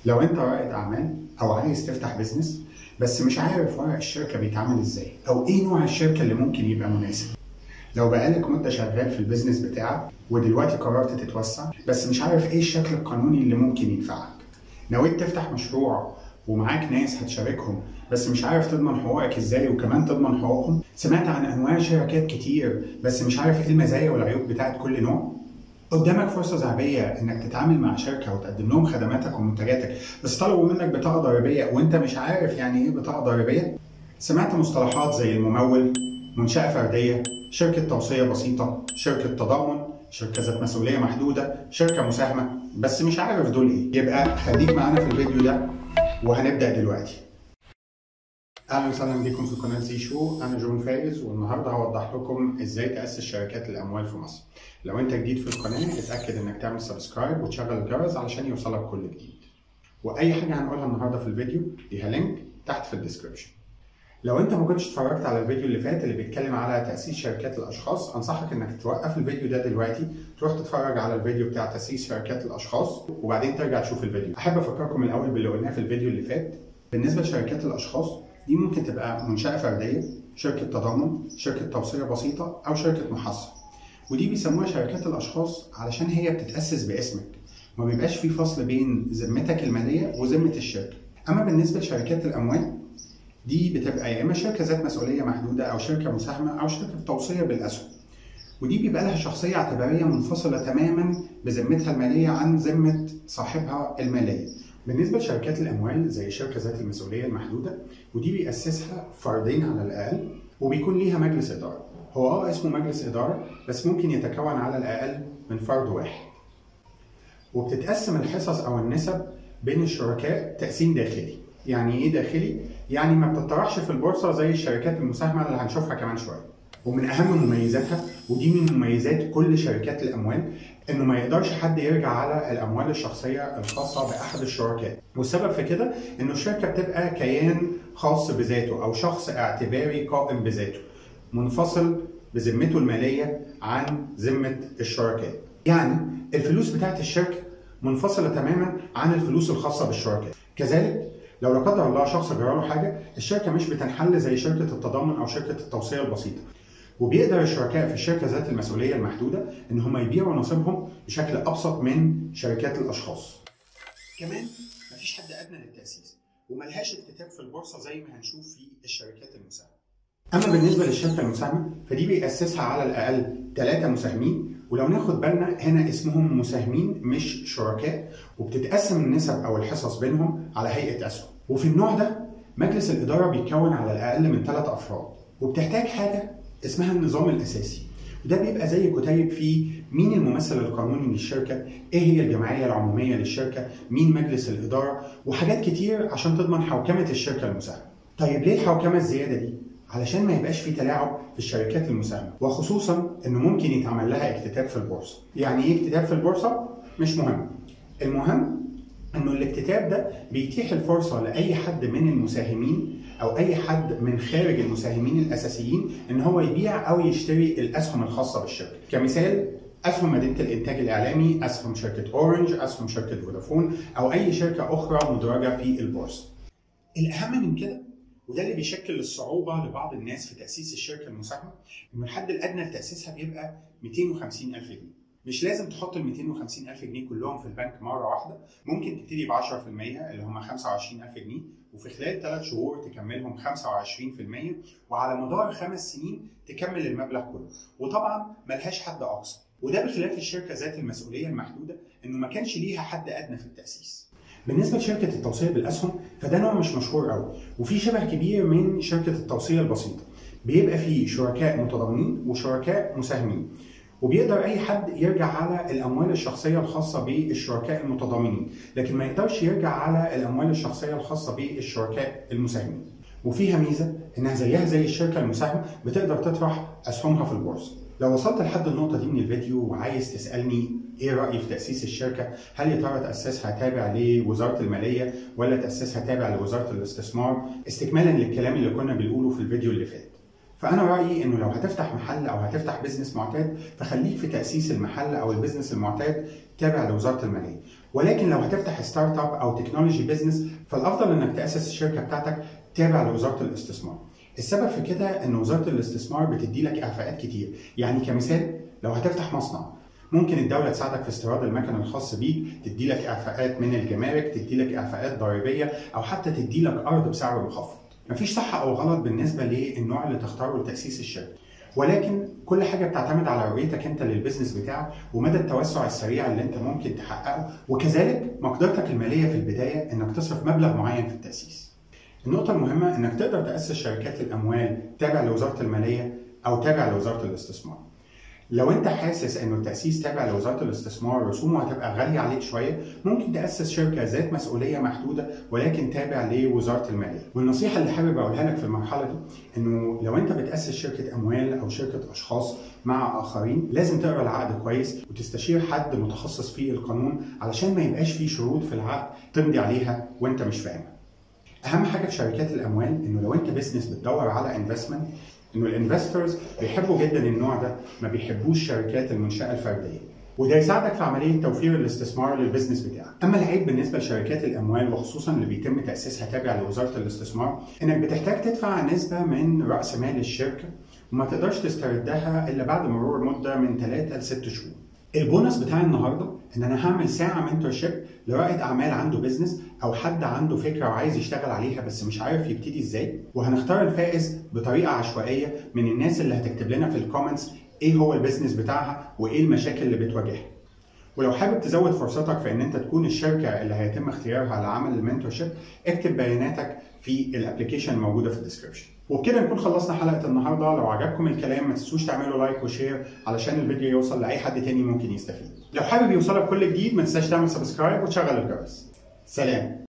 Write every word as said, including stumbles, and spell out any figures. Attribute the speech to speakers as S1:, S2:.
S1: لو انت رائد اعمال او عايز تفتح بيزنس بس مش عارف ورق الشركه بيتعمل ازاي او ايه نوع الشركه اللي ممكن يبقى مناسب. لو بقالك مده شغال في البيزنس بتاعك ودلوقتي قررت تتوسع بس مش عارف ايه الشكل القانوني اللي ممكن ينفعك. نويت تفتح مشروع ومعاك ناس هتشاركهم بس مش عارف تضمن حقوقك ازاي وكمان تضمن حقوقهم. سمعت عن انواع شركات كتير بس مش عارف ايه المزايا والعيوب بتاعت كل نوع. قدامك فرصة ذهبية انك تتعامل مع شركة وتقدم لهم خدماتك ومنتجاتك بس طلبوا منك بطاقة ضريبية وانت مش عارف يعني ايه بطاقة ضريبية. سمعت مصطلحات زي الممول، منشأة فردية، شركة توصية بسيطة، شركة تضامن، شركة ذات مسؤولية محدودة، شركة مساهمة، بس مش عارف دول ايه. يبقى خليك معانا في الفيديو ده وهنبدأ دلوقتي. اهلا وسهلا بكم في قناه زي شو. انا جون فايز والنهارده هوضح لكم ازاي تاسس شركات الاموال في مصر. لو انت جديد في القناه اتاكد انك تعمل سبسكرايب وتشغل الجرس علشان يوصلك كل جديد. واي حاجه هنقولها النهارده في الفيديو ليها لينك تحت في الديسكربشن. لو انت ما كنتش اتفرجت على الفيديو اللي فات اللي بيتكلم على تاسيس شركات الاشخاص انصحك انك توقف الفيديو ده دلوقتي تروح تتفرج على الفيديو بتاع تاسيس شركات الاشخاص وبعدين ترجع تشوف الفيديو. احب افكركم الاول باللي قلناه في الفيديو اللي فات. بالنسبه لشركات الاشخاص دي ممكن تبقى منشأة فردية، شركة تضامن، شركة توصية بسيطة، أو شركة محصة. ودي بيسموها شركات الأشخاص علشان هي بتتأسس باسمك. ما بيبقاش في فصل بين ذمتك المالية وذمة الشركة. أما بالنسبة لشركات الأموال دي بتبقى يا إما شركة ذات مسؤولية محدودة أو شركة مساهمة أو شركة توصية بالأسهم. ودي بيبقى لها شخصية اعتبارية منفصلة تماما بذمتها المالية عن ذمة صاحبها المالية. بالنسبة لشركات الأموال زي شركة ذات المسؤولية المحدودة ودي بيأسسها فردين على الأقل وبيكون ليها مجلس إدارة. هو اه اسمه مجلس إدارة بس ممكن يتكون على الأقل من فرد واحد. وبتتقسم الحصص أو النسب بين الشركاء تقسيم داخلي. يعني إيه داخلي؟ يعني ما بتطرحش في البورصة زي الشركات المساهمة اللي هنشوفها كمان شوية. ومن أهم مميزاتها ودي من مميزات كل شركات الأموال إنه ما يقدرش حد يرجع على الأموال الشخصية الخاصة بأحد الشركاء، والسبب في كده إنه الشركة بتبقى كيان خاص بذاته أو شخص اعتباري قائم بذاته، منفصل بذمته المالية عن ذمة الشركاء. يعني الفلوس بتاعت الشركة منفصلة تماما عن الفلوس الخاصة بالشركاء. كذلك لو لا قدر الله شخص جراله حاجة الشركة مش بتنحل زي شركة التضامن أو شركة التوصية البسيطة. وبيقدر الشركاء في الشركة ذات المسؤولية المحدودة إن هم يبيعوا نصيبهم بشكل أبسط من شركات الأشخاص. كمان مفيش حد أدنى للتأسيس وملهاش اكتتاب في البورصة زي ما هنشوف في الشركات المساهمة. أما بالنسبة للشركة المساهمة فدي بيأسسها على الأقل ثلاثة مساهمين، ولو ناخد بالنا هنا اسمهم مساهمين مش شركاء، وبتتقسم النسب أو الحصص بينهم على هيئة أسهم. وفي النوع ده مجلس الإدارة بيتكون على الأقل من ثلاث أفراد، وبتحتاج حاجة اسمها النظام الأساسي. وده بيبقى زي كتيب فيه مين الممثل القانوني للشركة، ايه هي الجمعية العمومية للشركة، مين مجلس الإدارة، وحاجات كتير عشان تضمن حوكمة الشركة المساهمة. طيب ليه الحوكمة الزيادة دي؟ علشان ما يبقاش في تلاعب في الشركات المساهمة، وخصوصا انه ممكن يتعمل لها اكتتاب في البورصة. يعني ايه اكتتاب في البورصة؟ مش مهم. المهم انه الاكتتاب ده بيتيح الفرصة لأي حد من المساهمين او اي حد من خارج المساهمين الاساسيين ان هو يبيع او يشتري الاسهم الخاصه بالشركه. كمثال اسهم مدينه الانتاج الاعلامي، اسهم شركه اورنج، اسهم شركه فودافون، او اي شركه اخرى مدرجه في البورصه. الاهم من كده وده اللي بيشكل الصعوبه لبعض الناس في تاسيس الشركه المساهمه انه الحد الادنى لتاسيسها بيبقى مئتين وخمسين ألف جنيه. مش لازم تحط ال مئتين وخمسين ألف جنيه كلهم في البنك مره واحده، ممكن تبتدي ب عشرة في المية اللي هم خمسة وعشرين ألف جنيه، وفي خلال ثلاث شهور تكملهم خمسة وعشرين في المية، وعلى مدار خمس سنين تكمل المبلغ كله. وطبعا ملهاش حد اقصى، وده بخلاف الشركه ذات المسؤوليه المحدوده انه ما كانش ليها حد ادنى في التاسيس. بالنسبه لشركه التوصيه بالاسهم فده نوع مش مشهور قوي وفي شبه كبير من شركه التوصيه البسيطه. بيبقى فيه شركاء متضامنين وشركاء مساهمين، وبيقدر اي حد يرجع على الاموال الشخصيه الخاصه بالشركاء المتضامنين، لكن ما يقدرش يرجع على الاموال الشخصيه الخاصه بالشركاء المساهمين. وفيها ميزه انها زيها زي الشركه المساهمه بتقدر تطرح اسهمها في البورصه. لو وصلت لحد النقطه دي من الفيديو وعايز تسالني ايه رايي في تاسيس الشركه، هل يا ترى تاسيسها تابع لوزاره الماليه ولا تاسيسها تابع لوزاره الاستثمار، استكمالا للكلام اللي كنا بنقوله في الفيديو اللي فات. فأنا رأيي إنه لو هتفتح محل أو هتفتح بيزنس معتاد فخليك في تأسيس المحل أو البيزنس المعتاد تابع لوزارة المالية. ولكن لو هتفتح ستارت اب او تكنولوجي بزنس فالافضل انك تاسس الشركه بتاعتك تابع لوزاره الاستثمار. السبب في كده ان وزاره الاستثمار بتدي لك اعفاءات كتير. يعني كمثال لو هتفتح مصنع ممكن الدوله تساعدك في استيراد المكن الخاص بيك، تدي لك اعفاءات من الجمارك، تدي لك اعفاءات ضريبيه، او حتى تدي لك ارض بسعر مخفض. مفيش صح او غلط بالنسبه للنوع اللي تختاره لتاسيس الشركه، ولكن كل حاجه بتعتمد على رؤيتك انت للبزنس بتاعك ومدى التوسع السريع اللي انت ممكن تحققه، وكذلك مقدرتك الماليه في البدايه انك تصرف مبلغ معين في التاسيس. النقطه المهمه انك تقدر تاسس شركات الاموال تابع لوزاره الماليه او تابع لوزاره الاستثمار. لو انت حاسس انه التاسيس تابع لوزاره الاستثمار رسومه هتبقى غاليه عليك شويه، ممكن تاسس شركه ذات مسؤوليه محدوده ولكن تابع لوزاره الماليه. والنصيحه اللي حابب اقولها لك في المرحله دي انه لو انت بتاسس شركه اموال او شركه اشخاص مع اخرين لازم تقرا العقد كويس وتستشير حد متخصص في القانون علشان ما يبقاش فيه شروط في العقد تمضي عليها وانت مش فاهمها. اهم حاجه في شركات الاموال انه لو انت بزنس بتدور على انفستمنت، انه الانفسترز بيحبوا جدا النوع ده، ما بيحبوش الشركات المنشاه الفرديه، وده يساعدك في عمليه توفير الاستثمار للبزنس بتاعك. اما العيب بالنسبه لشركات الاموال وخصوصا اللي بيتم تاسيسها تابع لوزاره الاستثمار انك بتحتاج تدفع نسبه من راس مال الشركه وما تقدرش تستردها الا بعد مرور مده من ثلاثة لست شهور. البونص بتاع النهارده ان انا هعمل ساعه منتورشيب لرائد اعمال عنده بيزنس او حد عنده فكره وعايز يشتغل عليها بس مش عارف يبتدي ازاي، وهنختار الفائز بطريقه عشوائيه من الناس اللي هتكتب لنا في الكومنتس ايه هو البيزنس بتاعها وايه المشاكل اللي بتواجهها. ولو حابب تزود فرصتك في ان انت تكون الشركه اللي هيتم اختيارها لعمل المنتورشيب اكتب بياناتك في الابلكيشن الموجوده في الديسكربشن. وبكده نكون خلصنا حلقه النهارده. لو عجبكم الكلام ما تنسوش تعملوا لايك وشير علشان الفيديو يوصل لاي حد تاني ممكن يستفيد. لو حابب يوصلك كل جديد ما تنساش تعمل سبسكرايب وتشغل الجرس. سلام.